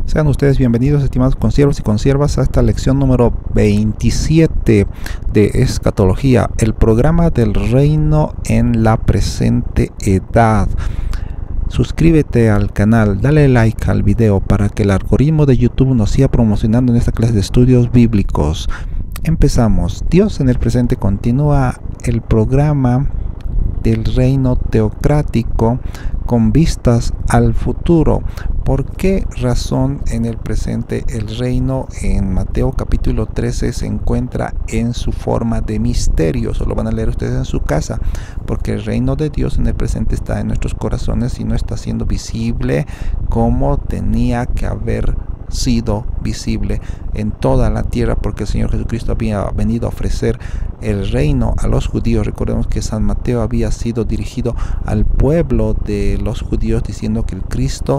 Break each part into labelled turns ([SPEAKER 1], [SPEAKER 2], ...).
[SPEAKER 1] Sean ustedes bienvenidos, estimados consiervos y consiervas, a esta lección número 27 de Escatología, el programa del reino en la presente edad. Suscríbete al canal, dale like al video para que el algoritmo de YouTube nos siga promocionando en esta clase de estudios bíblicos. Empezamos. Dios en el presente continúa el programa del reino teocrático con vistas al futuro. ¿Por qué razón en el presente el reino en Mateo capítulo 13 se encuentra en su forma de misterio? Eso lo van a leer ustedes en su casa, porque el reino de Dios en el presente está en nuestros corazones y no está siendo visible como tenía que haber sido visible en toda la tierra, porque el Señor Jesucristo había venido a ofrecer el reino a los judíos. Recordemos que San Mateo había sido dirigido al pueblo de los judíos diciendo que el Cristo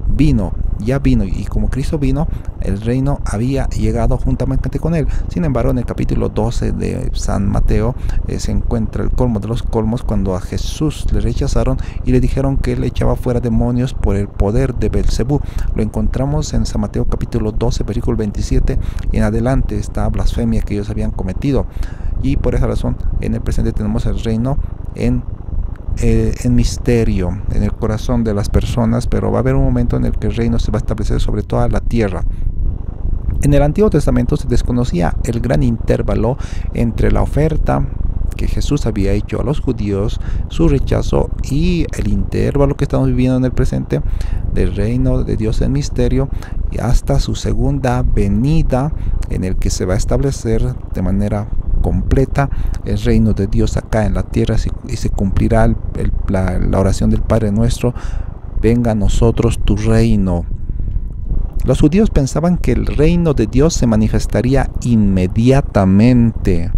[SPEAKER 1] ya vino, y como Cristo vino, el reino había llegado juntamente con él. Sin embargo, en el capítulo 12 de San Mateo se encuentra el colmo de los colmos, cuando a Jesús le rechazaron y le dijeron que él echaba fuera demonios por el poder de Belcebú. Lo encontramos en San Mateo capítulo 12, versículo 27 en adelante, esta blasfemia que ellos habían cometido. Y por esa razón en el presente tenemos el reino en misterio en el corazón de las personas, pero va a haber un momento en el que el reino se va a establecer sobre toda la tierra. En el Antiguo Testamento se desconocía el gran intervalo entre la oferta que Jesús había hecho a los judíos, su rechazo, y el intervalo que estamos viviendo en el presente del reino de Dios en misterio, y hasta su segunda venida, en el que se va a establecer de manera completa el reino de Dios acá en la tierra, y se cumplirá la oración del Padre Nuestro: venga a nosotros tu reino. Los judíos pensaban que el reino de Dios se manifestaría inmediatamente.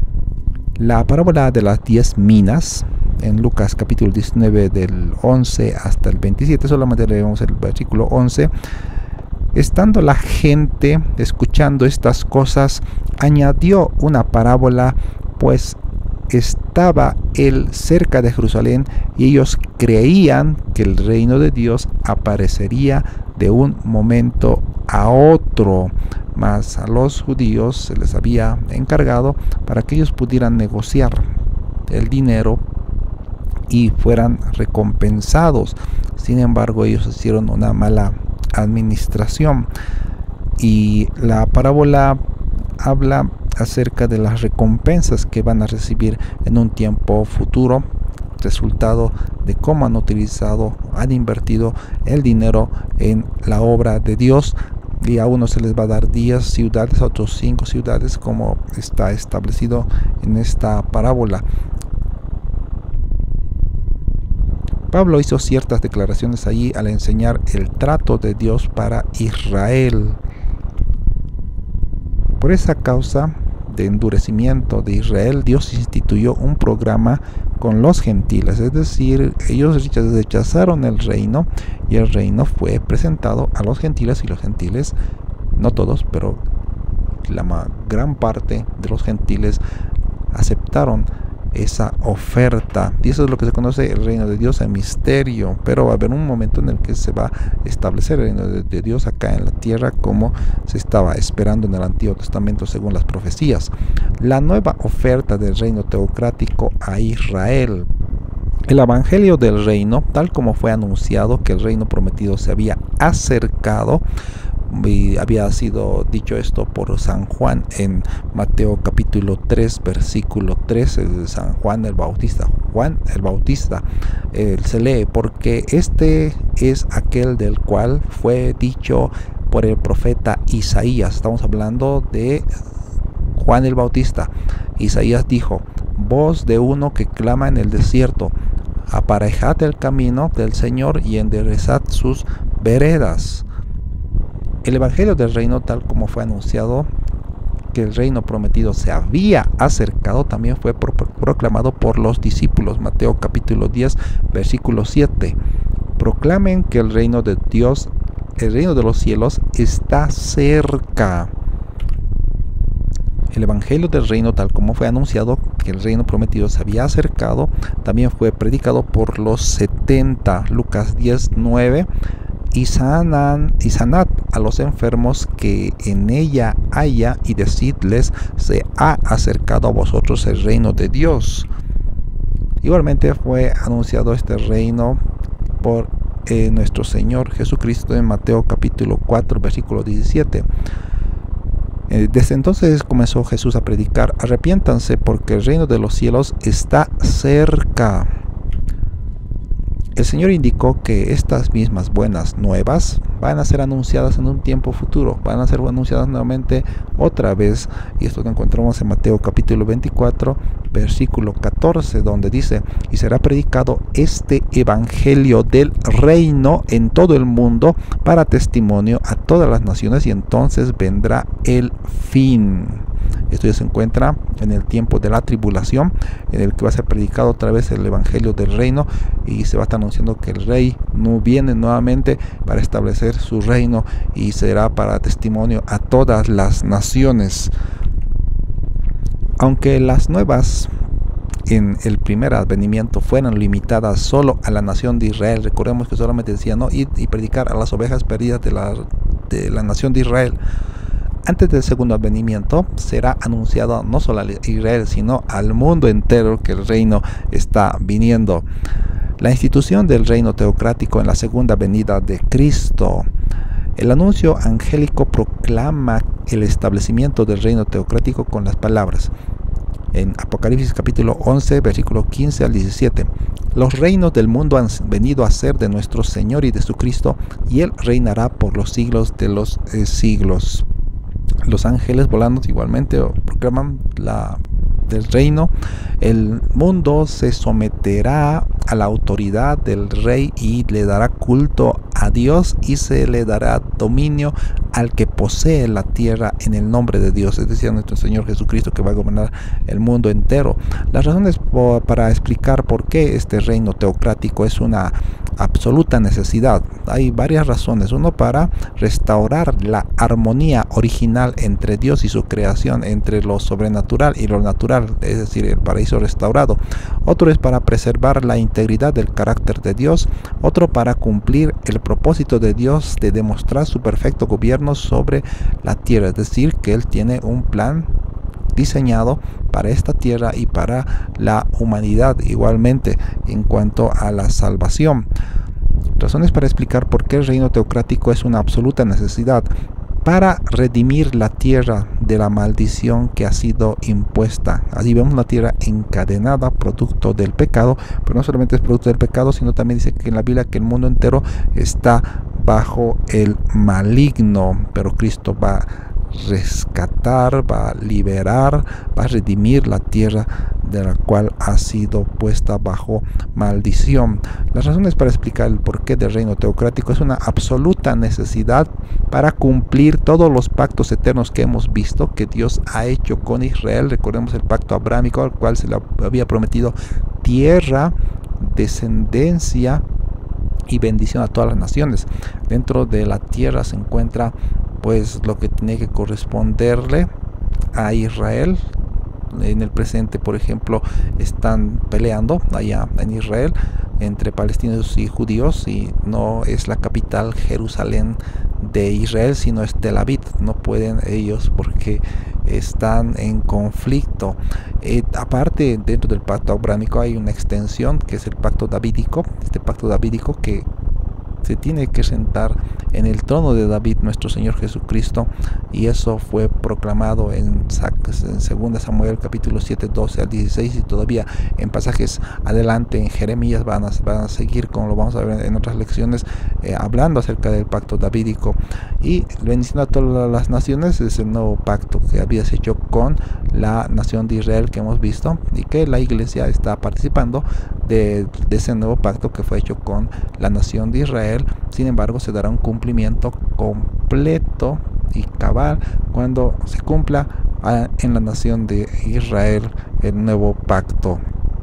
[SPEAKER 1] La parábola de las 10 minas en Lucas capítulo 19 del 11 hasta el 27, solamente leemos el versículo 11. Estando la gente escuchando estas cosas, añadió una parábola, pues estaba él cerca de Jerusalén y ellos creían que el reino de Dios aparecería de un momento a otro, mas a los judíos se les había encargado para que ellos pudieran negociar el dinero y fueran recompensados. Sin embargo, ellos hicieron una mala administración, y la parábola habla acerca de las recompensas que van a recibir en un tiempo futuro, resultado de cómo han invertido el dinero en la obra de Dios. Y a unos se les va a dar 10 ciudades, a otros 5 ciudades, como está establecido en esta parábola. Pablo hizo ciertas declaraciones allí al enseñar el trato de Dios para Israel. Por esa causa de endurecimiento de Israel, Dios instituyó un programa con los gentiles, es decir, ellos rechazaron el reino, y el reino fue presentado a los gentiles, y los gentiles, no todos, pero la gran parte de los gentiles aceptaron esa oferta, y eso es lo que se conoce el reino de Dios en misterio. Pero va a haber un momento en el que se va a establecer el reino de Dios acá en la tierra, como se estaba esperando en el Antiguo Testamento según las profecías. La nueva oferta del reino teocrático a Israel. El evangelio del reino, tal como fue anunciado que el reino prometido se había acercado, y había sido dicho esto por San Juan en Mateo capítulo 3 versículo 13 de San Juan el Bautista. Juan el Bautista se lee: porque este es aquel del cual fue dicho por el profeta Isaías. Estamos hablando de Juan el Bautista. Isaías dijo: voz de uno que clama en el desierto, aparejad el camino del Señor y enderezad sus veredas. El evangelio del reino, tal como fue anunciado que el reino prometido se había acercado, también fue proclamado por los discípulos. Mateo capítulo 10 versículo 7. Proclamen que el reino de Dios, el reino de los cielos, está cerca. El evangelio del reino, tal como fue anunciado que el reino prometido se había acercado, también fue predicado por los 70. Lucas 10:9. y sanad a los enfermos que en ella haya, y decidles, se ha acercado a vosotros el reino de Dios. Igualmente fue anunciado este reino por nuestro Señor Jesucristo en Mateo capítulo 4 versículo 17. Desde entonces comenzó Jesús a predicar: arrepiéntanse porque el reino de los cielos está cerca. El Señor indicó que estas mismas buenas nuevas van a ser anunciadas en un tiempo futuro, van a ser anunciadas nuevamente otra vez, y esto lo encontramos en Mateo capítulo 24 versículo 14, donde dice: y será predicado este evangelio del reino en todo el mundo para testimonio a todas las naciones, y entonces vendrá el fin. Esto ya se encuentra en el tiempo de la tribulación, en el que va a ser predicado otra vez el evangelio del reino, y se va a estar anunciando que el rey no viene nuevamente para establecer su reino, y será para testimonio a todas las naciones. Aunque las nuevas en el primer advenimiento fueran limitadas solo a la nación de Israel, recordemos que solamente decía no ir y predicar a las ovejas perdidas de la nación de Israel. Antes del segundo advenimiento será anunciado no solo a Israel, sino al mundo entero que el reino está viniendo. La institución del reino teocrático en la segunda venida de Cristo. El anuncio angélico proclama el establecimiento del reino teocrático con las palabras en Apocalipsis capítulo 11 versículo 15 al 17: los reinos del mundo han venido a ser de nuestro Señor y de su Cristo, y Él reinará por los siglos de los siglos. Los ángeles volando igualmente proclaman del reino. El mundo se someterá a la autoridad del rey y le dará culto a Dios, y se le dará dominio al que posee la tierra en el nombre de Dios, es decir, nuestro Señor Jesucristo, que va a gobernar el mundo entero. Las razones para explicar por qué este reino teocrático es una absoluta necesidad. Hay varias razones. Uno, para restaurar la armonía original entre Dios y su creación, entre lo sobrenatural y lo natural, es decir, el paraíso restaurado. Otro es para preservar la integridad del carácter de Dios. Otro, para cumplir el propósito de Dios de demostrar su perfecto gobierno sobre la tierra, es decir, que Él tiene un plan diseñado para esta tierra y para la humanidad igualmente en cuanto a la salvación. Razones para explicar por qué el reino teocrático es una absoluta necesidad: para redimir la tierra de la maldición que ha sido impuesta. Allí vemos una tierra encadenada, producto del pecado, pero no solamente es producto del pecado, sino también dice que en la Biblia que el mundo entero está bajo el maligno, pero Cristo va a rescatar, va a liberar, va a redimir la tierra de la cual ha sido puesta bajo maldición. Las razones para explicar el porqué del reino teocrático: es una absoluta necesidad para cumplir todos los pactos eternos que hemos visto que Dios ha hecho con Israel. Recordemos el pacto abrámico, al cual se le había prometido tierra, descendencia y bendición a todas las naciones. Dentro de la tierra se encuentra pues lo que tiene que corresponderle a Israel. En el presente, por ejemplo, están peleando allá en Israel entre palestinos y judíos, y no es la capital Jerusalén de Israel, sino es Tel Aviv. No pueden ellos porque están en conflicto. Aparte, dentro del pacto abrámico hay una extensión que es el pacto davídico. Este pacto davídico que se tiene que sentar en el trono de David, nuestro Señor Jesucristo, y eso fue proclamado en 2 Samuel capítulo 7, 12 al 16, y todavía en pasajes adelante en Jeremías van a seguir, como lo vamos a ver en otras lecciones, hablando acerca del pacto davídico. Y bendición a todas las naciones es el nuevo pacto que habías hecho con la nación de Israel, que hemos visto, y que la iglesia está participando de ese nuevo pacto que fue hecho con la nación de Israel. Sin embargo, se dará un cumplimiento completo y cabal cuando se cumpla en la nación de Israel el nuevo pacto.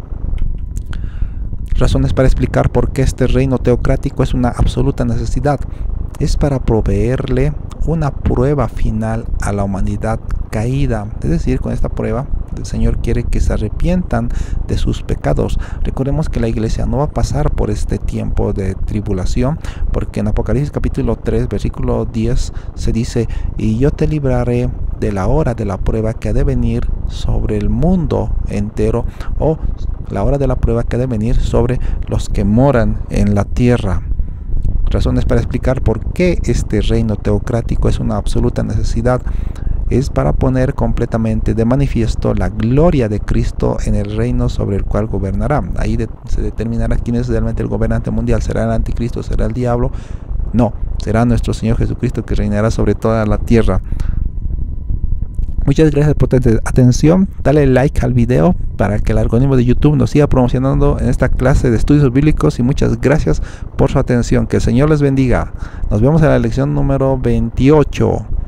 [SPEAKER 1] Razones para explicar por qué este reino teocrático es una absoluta necesidad: es para proveerle una prueba final a la humanidad caída. Es decir, con esta prueba El Señor quiere que se arrepientan de sus pecados. Recordemos que la iglesia no va a pasar por este tiempo de tribulación, porque en Apocalipsis capítulo 3, versículo 10 se dice: y yo te libraré de la hora de la prueba que ha de venir sobre el mundo entero, o la hora de la prueba que ha de venir sobre los que moran en la tierra. Razones para explicar por qué este reino teocrático es una absoluta necesidad. Es para poner completamente de manifiesto la gloria de Cristo en el reino sobre el cual gobernará. Ahí se determinará quién es realmente el gobernante mundial. ¿Será el anticristo? ¿Será el diablo? No, será nuestro Señor Jesucristo, que reinará sobre toda la tierra. Muchas gracias por tu atención. Dale like al video para que el algoritmo de YouTube nos siga promocionando en esta clase de estudios bíblicos, y muchas gracias por su atención. Que el Señor les bendiga. Nos vemos en la lección número 28.